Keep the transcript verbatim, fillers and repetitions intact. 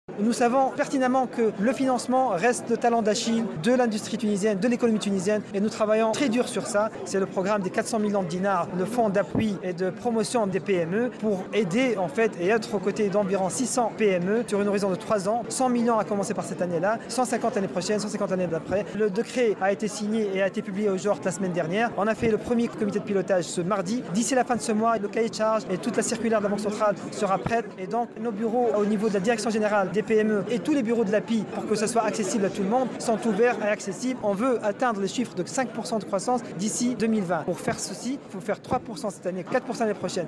Nous savons pertinemment que le financement reste le talent d'Achille de l'industrie tunisienne, de l'économie tunisienne et nous travaillons très dur sur ça. C'est le programme des quatre cents millions de dinars, le fonds d'appui et de promotion des P M E pour aider en fait et être aux côtés d'environ six cents P M E sur une horizon de trois ans. cent millions à commencer par cette année-là, cent cinquante l'année prochaine, cent cinquante l'année d'après. Le décret a été signé et a été publié au jour la semaine dernière. On a fait le premier comité de pilotage ce mardi. D'ici la fin de ce mois, le cahier de charge et toute la circulaire de la Banque centrale sera prête et donc nos bureaux au niveau de la direction générale des P M E et tous les bureaux de l'A P I pour que ça soit accessible à tout le monde sont ouverts et accessibles. On veut atteindre les chiffres de cinq pour cent de croissance d'ici deux mille vingt. Pour faire ceci, il faut faire trois pour cent cette année, quatre pour cent l'année prochaine.